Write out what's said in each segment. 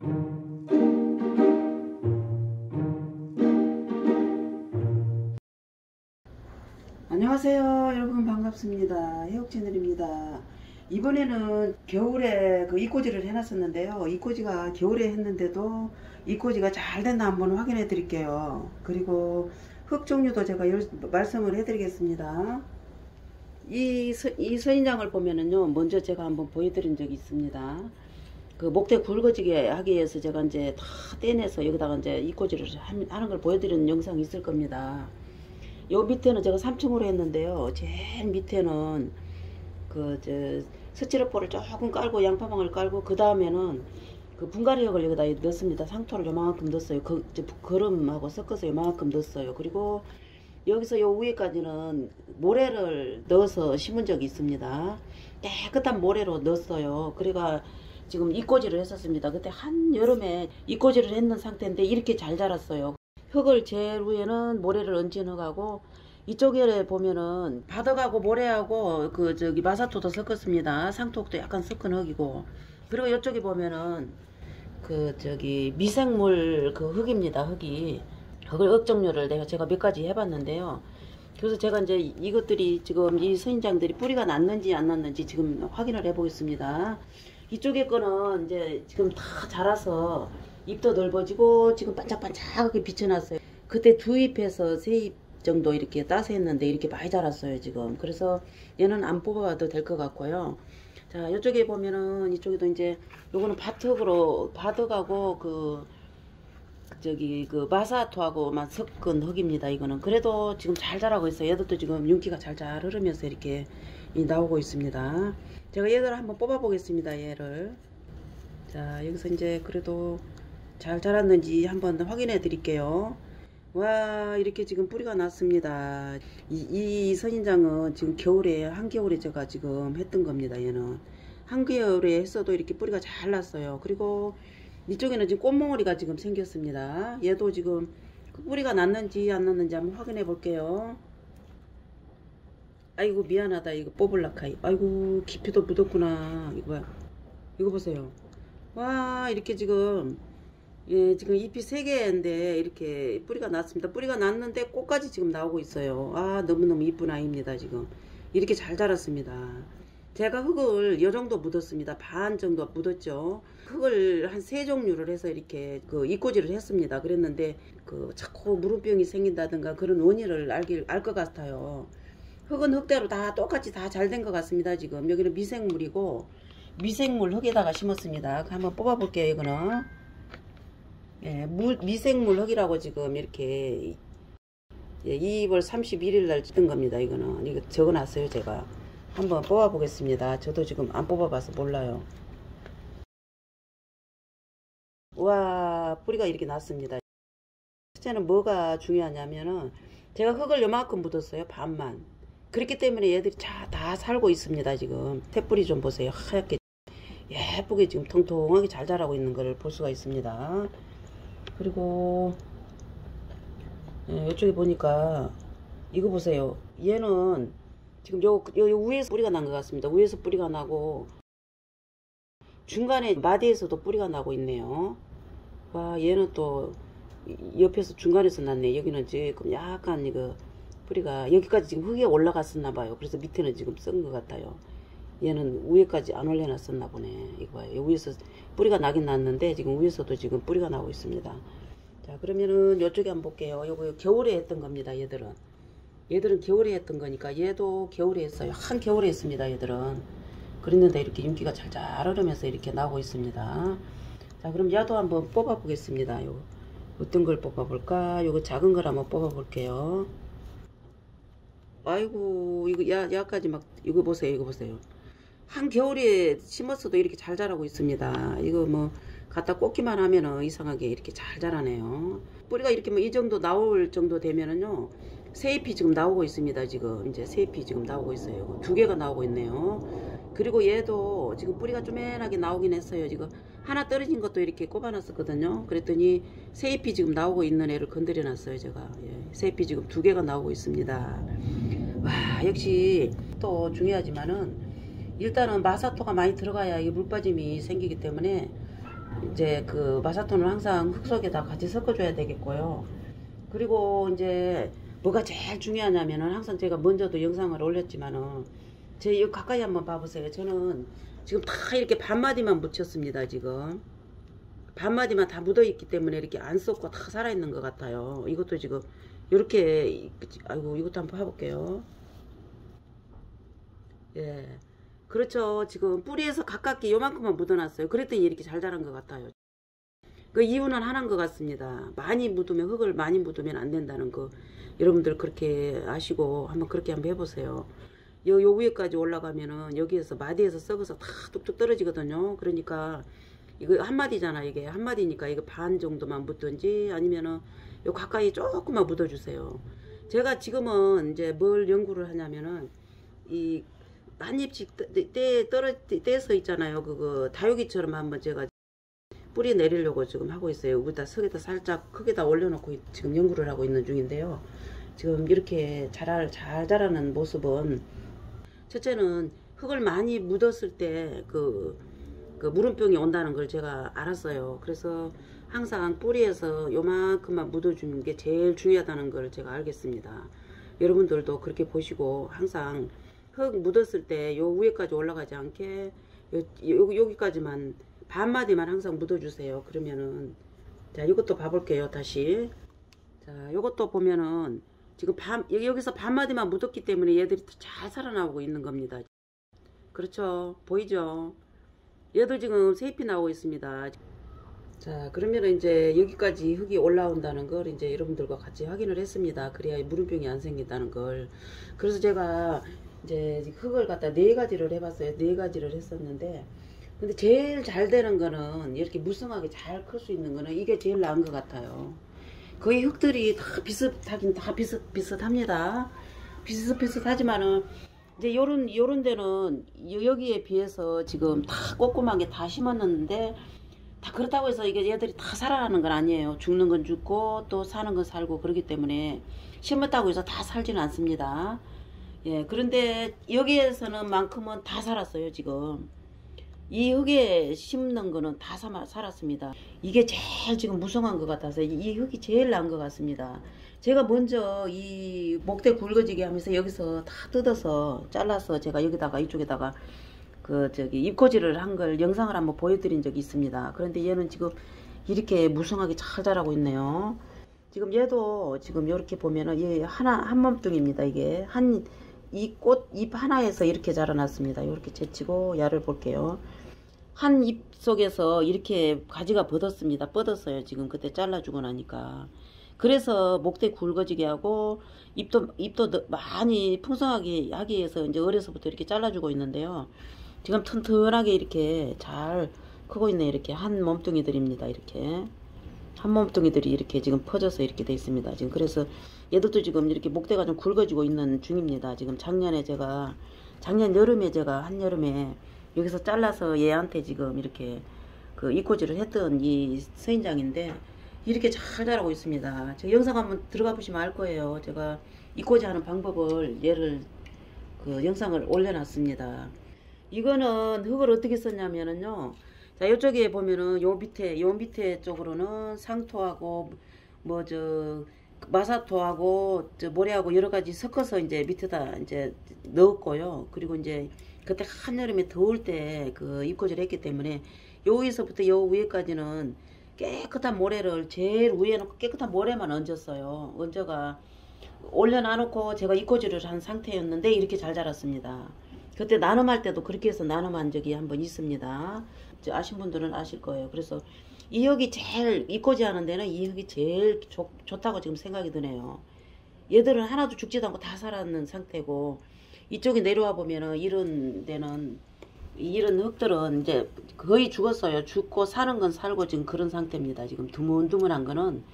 안녕하세요 여러분, 반갑습니다. 해옥채널입니다. 이번에는 겨울에 그 이꼬지를 해놨었는데요, 이꼬지가 겨울에 했는데도 이꼬지가 잘 됐나 한번 확인해 드릴게요. 그리고 흙 종류도 제가 말씀을 해 드리겠습니다. 이 선인장을 보면은요, 먼저 제가 한번 보여드린 적이 있습니다. 그 목대 굵어지게 하기 위해서 제가 이제 다 떼내서 여기다가 이제 이꼬지를 하는 걸 보여드리는 영상이 있을 겁니다. 요 밑에는 제가 3층으로 했는데요, 제일 밑에는 스티로포를 조금 깔고 양파망을 깔고, 그 다음에는 그 분갈이역을 여기다 넣습니다. 상토를 요만큼 넣었어요. 거름하고 섞어서 요만큼 넣었어요. 그리고 여기서 요 위에까지는 모래를 넣어서 심은 적이 있습니다. 깨끗한 모래로 넣었어요. 그래가 지금 이꼬지를 했었습니다. 그때 한여름에 이꼬지를 했는 상태인데 이렇게 잘 자랐어요. 흙을 제일 위에는 모래를 얹은 흙하고, 이쪽에 보면은 바닥하고 모래하고 마사토도 섞었습니다. 상토도 약간 섞은 흙이고, 그리고 이쪽에 보면은 미생물 흙입니다. 흙을 억종류를 제가 몇 가지 해봤는데요. 그래서 제가 이제 이것들이 지금 이 선인장들이 뿌리가 났는지 안 났는지 지금 확인을 해 보겠습니다. 이쪽에 거는 이제 지금 다 자라서 잎도 넓어지고 지금 반짝반짝하게 비춰놨어요. 그때 2잎에서 3잎 정도 이렇게 따서 했는데 이렇게 많이 자랐어요 지금. 그래서 얘는 안 뽑아도 될 것 같고요. 자, 이쪽에 보면은 이쪽에도 이제 요거는 바둑하고 마사토하고만 섞은 흙입니다. 이거는 그래도 지금 잘 자라고 있어요. 얘들도 지금 윤기가 잘 흐르면서 이렇게 나오고 있습니다. 제가 얘들을 한번 뽑아 보겠습니다. 얘를. 자, 여기서 이제 그래도 잘 자랐는지 한번 확인해 드릴게요. 와, 이렇게 지금 뿌리가 났습니다. 이 선인장은 지금 한겨울에 제가 지금 했던 겁니다. 얘는 한겨울에 했어도 이렇게 뿌리가 잘 났어요. 그리고 이쪽에는 지금 꽃몽오리가 지금 생겼습니다. 얘도 지금 뿌리가 났는지 안 났는지 한번 확인해 볼게요. 아이고 미안하다, 이거 뽑을라카. 아이고 깊이도 묻었구나. 이거 보세요. 와, 이렇게 지금 지금 잎이 3개인데 이렇게 뿌리가 났습니다. 뿌리가 났는데 꽃까지 지금 나오고 있어요. 아, 너무너무 이쁜 아이입니다. 지금 이렇게 잘 자랐습니다. 제가 흙을 이 정도 묻었습니다. 반 정도 묻었죠. 흙을 한 3종류를 해서 이렇게 이꼬지를 했습니다. 그랬는데 자꾸 무름병이 생긴다든가 그런 원인을 알 것 같아요. 흙은 흙대로 다 똑같이 다 잘 된 것 같습니다. 지금 여기는 미생물이고, 미생물 흙에다가 심었습니다. 한번 뽑아 볼게요. 이거는 미생물 흙이라고 지금 이렇게 2월 31일 날 찍은 겁니다. 이거는 이거 적어놨어요. 제가 한번 뽑아 보겠습니다. 저도 지금 안 뽑아봐서 몰라요. 와, 뿌리가 이렇게 났습니다. 첫째는 뭐가 중요하냐면은 제가 흙을 요만큼 묻었어요. 반만. 그렇기 때문에 얘들이 다 살고 있습니다. 지금 새뿌리 좀 보세요. 하얗게 예쁘게 지금 통통하게 잘 자라고 있는 걸 볼 수가 있습니다. 그리고 이쪽에 보니까 이거 보세요. 얘는 지금 요 위에서 뿌리가 난 것 같습니다. 위에서 뿌리가 나고 중간에 마디에서도 뿌리가 나고 있네요. 와, 얘는 또 옆에서 중간에서 났네. 여기는 지금 약간 뿌리가 여기까지 지금 흙에 올라갔었나 봐요. 그래서 밑에는 지금 썩은 것 같아요. 얘는 위에까지 안 올려놨었나 보네. 이거 봐요. 위에서 뿌리가 나긴 났는데 지금 위에서도 지금 뿌리가 나고 있습니다. 자, 그러면은 이쪽에 한번 볼게요. 요거 겨울에 했던 겁니다. 얘들은 겨울에 했던 거니까 얘도 겨울에 했어요. 한겨울에 했습니다. 얘들은 그랬는데 이렇게 윤기가 잘 흐르면서 이렇게 나오고 있습니다. 자, 그럼 얘도 한번 뽑아 보겠습니다. 어떤 걸 뽑아 볼까? 요거 작은 걸 한번 뽑아 볼게요. 아이고, 이거 야까지 이거 보세요. 한겨울에 심었어도 이렇게 잘 자라고 있습니다. 이거 뭐 갖다 꽂기만 하면은 이상하게 이렇게 잘 자라네요. 뿌리가 이렇게 이 정도 나올 정도 되면은요, 새잎이 지금 나오고 있습니다. 지금 이제 새잎이 지금 나오고 있어요. 2개가 나오고 있네요. 그리고 얘도 지금 뿌리가 쪼맨하게 나오긴 했어요. 지금 하나 떨어진 것도 이렇게 꼽아놨었거든요. 그랬더니 새잎이 지금 나오고 있는 애를 건드려 놨어요. 제가 새잎이 지금 2개가 나오고 있습니다. 와, 역시 또 중요하지만은 일단은 마사토가 많이 들어가야 이 물빠짐이 생기기 때문에 이제 그 마사토는 항상 흙 속에다 같이 섞어줘야 되겠고요. 그리고 이제 뭐가 제일 중요하냐면은 항상 제가 먼저도 영상을 올렸지만은 제 여기 가까이 한번 봐보세요. 저는 지금 다 이렇게 반마디만 묻혔습니다. 지금 반마디만 다 묻어있기 때문에 이렇게 안 썩고 다 살아있는 것 같아요. 이것도 지금 이렇게, 아이고, 이것도 한번 봐볼게요. 예, 그렇죠. 지금 뿌리에서 가깝게 요만큼만 묻어놨어요. 그랬더니 이렇게 잘 자란 것 같아요. 그 이유는 하나인 것 같습니다. 많이 묻으면, 흙을 많이 묻으면 안 된다는 거 여러분들 그렇게 아시고 한번 그렇게 한번 해보세요. 요 위에까지 올라가면은 여기에서 마디에서 썩어서 다 뚝뚝 떨어지거든요. 그러니까 이거 한 마디잖아. 이게 한 마디니까 이거 반 정도만 묻든지 아니면은 요 가까이 조금만 묻어주세요. 제가 지금은 이제 뭘 연구를 하냐면은 이 한 입씩 떼서 있잖아요. 그거 다육이처럼 한번 제가 뿌리 내리려고 지금 하고 있어요. 여기다 석에다 살짝 크게다 올려놓고 지금 연구를 하고 있는 중인데요. 지금 이렇게 잘 자라는 모습은 첫째는 흙을 많이 묻었을 때 그 물음병이 온다는 걸 제가 알았어요. 그래서 항상 뿌리에서 요만큼만 묻어주는 게 제일 중요하다는 걸 제가 알겠습니다. 여러분들도 그렇게 보시고 항상 흙 묻었을 때 요 위에까지 올라가지 않게 여기까지만 반마디만 항상 묻어주세요. 그러면은 자 이것도 봐볼게요. 다시 자 요것도 보면은 지금 여기서 반마디만 묻었기 때문에 얘들이 잘 살아나오고 있는 겁니다. 그렇죠. 보이죠? 얘도 지금 새잎이 나오고 있습니다. 자 그러면 이제 여기까지 흙이 올라온다는 걸 이제 여러분들과 같이 확인을 했습니다. 그래야 물음병이 안 생긴다는 걸. 그래서 제가 이제 흙을 갖다 4가지를 해봤어요. 4가지를 했었는데 근데 제일 잘 되는 거는 이렇게 무성하게 잘 클 수 있는 거는 이게 제일 나은 것 같아요. 거의 흙들이 다 비슷하긴 다 비슷합니다. 비슷하지만은 이제 요런 데는 여기에 비해서 지금 다 꼼꼼하게 다 심었는데 다 그렇다고 해서 이게 얘들이 다 살아나는 건 아니에요. 죽는 건 죽고 또 사는 건 살고 그렇기 때문에 심었다고 해서 다 살지는 않습니다. 예, 그런데 여기에서는 만큼은 다 살았어요. 지금 이 흙에 심는 거는 다 살았습니다. 이게 제일 지금 무성한 것 같아서 이 흙이 제일 나은 것 같습니다. 제가 먼저 이 목대 굵어지게 하면서 여기서 다 뜯어서 잘라서 제가 여기다가 이쪽에다가 잎꽂이를 한 걸 영상을 한번 보여드린 적이 있습니다. 그런데 얘는 지금 이렇게 무성하게 잘 자라고 있네요. 지금 얘도 지금 이렇게 보면은 얘 한 몸뚱입니다. 이게 이 잎 하나에서 이렇게 자라났습니다. 이렇게 제치고 야를 볼게요. 한 잎 속에서 이렇게 가지가 뻗었어요. 지금 그때 잘라주고 나니까. 그래서 목대 굵어지게 하고 잎도 많이 풍성하게 하기 위해서 이제 어려서부터 이렇게 잘라주고 있는데요. 지금 튼튼하게 이렇게 잘 크고 있네. 이렇게 한 몸뚱이들입니다. 이렇게 한 몸뚱이들이 이렇게 지금 퍼져서 이렇게 돼 있습니다. 지금 그래서 얘들도 지금 이렇게 목대가 좀 굵어지고 있는 중입니다. 지금 작년 여름에 제가 한여름에 여기서 잘라서 얘한테 지금 이렇게 잎꽂이를 했던 이 서인장인데 이렇게 잘 자라고 있습니다. 제 영상 한번 들어가 보시면 알 거예요. 제가 잎꽂이 하는 방법을 영상을 올려놨습니다. 이거는 흙을 어떻게 썼냐면은요. 자, 이쪽에 보면은 요 밑에 쪽으로는 상토하고 마사토하고 모래하고 여러 가지 섞어서 이제 밑에다 이제 넣었고요. 그리고 이제 그때 한여름에 더울 때 잎꽂이를 했기 때문에 여기서부터 요 위에까지는 깨끗한 모래를 제일 위에 놓고 깨끗한 모래만 얹었어요. 얹어가 올려놔놓고 제가 잎꽂이를 한 상태였는데 이렇게 잘 자랐습니다. 그때 나눔할 때도 그렇게 해서 나눔한 적이 한번 있습니다. 아신 분들은 아실 거예요. 그래서 이 흙이 제일 잎꽂이 하는 데는 이 흙이 제일 좋다고 지금 생각이 드네요. 얘들은 하나도 죽지도 않고 다 살았는 상태고 이쪽에 내려와 보면은 이런 흙들은 이제 거의 죽었어요. 죽고 사는 건 살고 지금 그런 상태입니다. 지금 드문드문한 거는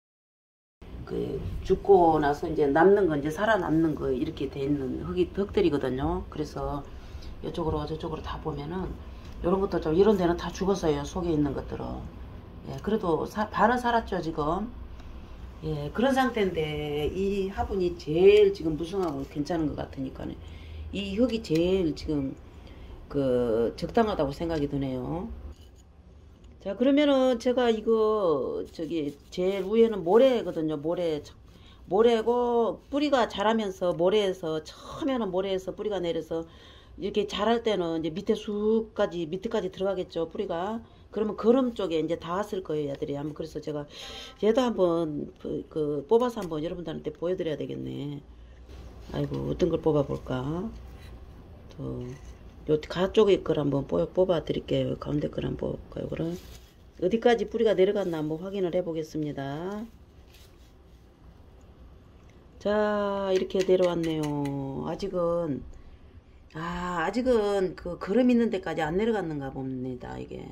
죽고 나서 이제 남는 건 이제 살아남는 거 이렇게 돼 있는 흙들이거든요. 그래서 이쪽으로 저쪽으로 다 보면은 이런 것도 좀 이런 데는 다 죽었어요. 속에 있는 것들은. 예, 그래도 반은 살았죠 지금. 예, 그런 상태인데 이 화분이 제일 지금 무성하고 괜찮은 것 같으니까 이 흙이 제일 지금 적당하다고 생각이 드네요. 자, 그러면은 제가 이거 저기 제일 위에는 모래거든요. 모래고 뿌리가 자라면서 모래에서 처음에는 모래에서 뿌리가 내려서 이렇게 자랄 때는 이제 밑에까지 들어가겠죠. 뿌리가. 그러면 거름 쪽에 이제 닿았을 거예요, 얘들이. 한번 그래서 제가 얘도 한번 뽑아서 한번 여러분들한테 보여드려야 되겠네. 아이고, 어떤 걸 뽑아볼까? 요 가쪽에 걸 한번 뽑아 드릴게요. 가운데 걸 한번 뽑을까요? 그럼 어디까지 뿌리가 내려갔나 한번 확인을 해 보겠습니다. 자, 이렇게 내려왔네요. 아직은 그 거름 있는 데까지 안 내려갔는가 봅니다. 이게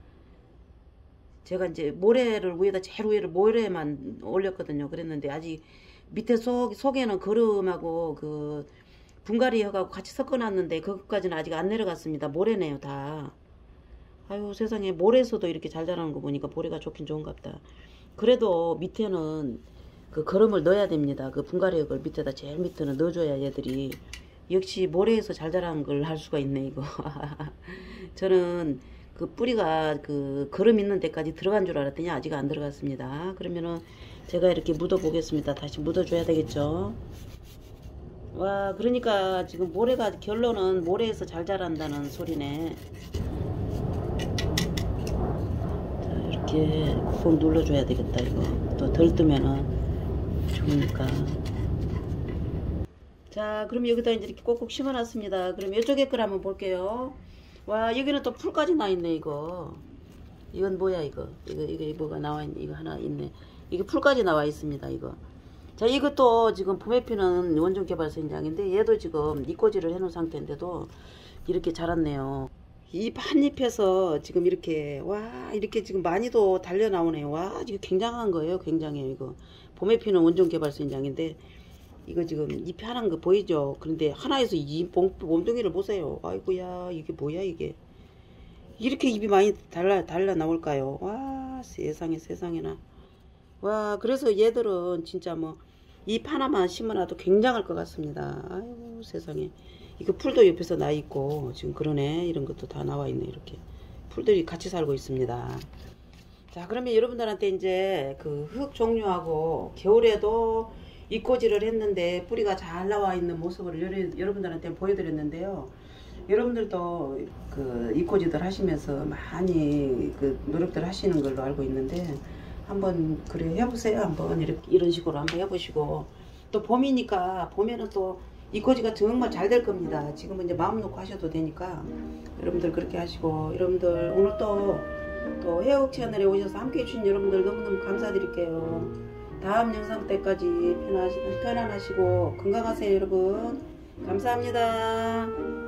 제가 이제 모래를 위에다 제일 위에를 모래만 올렸거든요. 그랬는데 아직 밑에 속에는 거름하고 그 분갈이 해가고 같이 섞어놨는데 그것까지는 아직 안 내려갔습니다. 모래네요, 다. 아유, 세상에, 모래에서도 이렇게 잘 자라는 거 보니까 모래가 좋긴 좋은갑다. 그래도 밑에는 그 거름을 넣어야 됩니다. 그 분갈이액을 밑에다 제일 밑에는 넣어줘야 얘들이. 역시 모래에서 잘 자라는 걸 할 수가 있네, 이거. 저는 그 뿌리가 그 거름 있는 데까지 들어간 줄 알았더니 아직 안 들어갔습니다. 그러면은 제가 이렇게 묻어 보겠습니다. 다시 묻어줘야 되겠죠. 와, 그러니까 지금 결론은 모래에서 잘 자란다는 소리네. 자, 이렇게 꾹꾹 눌러줘야 되겠다, 이거. 또 덜 뜨면은 좋으니까. 자, 그럼 여기다 이제 이렇게 꼭꼭 심어놨습니다. 그럼 이쪽에 걸 한번 볼게요. 와, 여기는 또 풀까지 나있네, 이거. 이건 뭐야, 이거. 이거 뭐가 나와있네. 이거 하나 있네. 이게 풀까지 나와 있습니다, 이거. 자, 이것도 지금 봄에 피는 원종개발생장인데 얘도 지금 잎꽂이를 해놓은 상태인데도 이렇게 자랐네요. 잎 한 잎에서 지금 이렇게 이렇게 지금 많이도 달려 나오네요. 와, 이거 굉장한 거예요. 굉장해요, 이거. 봄에 피는 원종개발생장인데 이거 지금 잎이 하나인 거 보이죠? 그런데 하나에서 이 몸뚱이를 보세요. 아이고야, 이게 뭐야, 이게. 이렇게 잎이 많이 달라 나올까요? 와, 세상에나. 와, 그래서 얘들은 진짜 뭐 잎 하나만 심어놔도 굉장할 것 같습니다. 아이고, 세상에. 이거 풀도 옆에서 나 있고 지금 그러네. 이런 것도 다 나와 있네. 이렇게 풀들이 같이 살고 있습니다. 자, 그러면 여러분들한테 이제 그 흙 종류하고 겨울에도 잎꽂이를 했는데 뿌리가 잘 나와 있는 모습을 여러분들한테 보여드렸는데요. 여러분들도 그 잎꽂이들 하시면서 많이 그 노력들 하시는 걸로 알고 있는데 한번 그래 해보세요. 한번 이런 식으로 한번 해보시고, 또 봄이니까 봄에는 또 잎꽂이가 정말 잘 될 겁니다. 지금은 이제 마음 놓고 하셔도 되니까 여러분들 그렇게 하시고, 여러분들 오늘 또 헤어국 채널에 오셔서 함께 해주신 여러분들 너무너무 감사드릴게요. 다음 영상 때까지 편안하시고 건강하세요, 여러분. 감사합니다.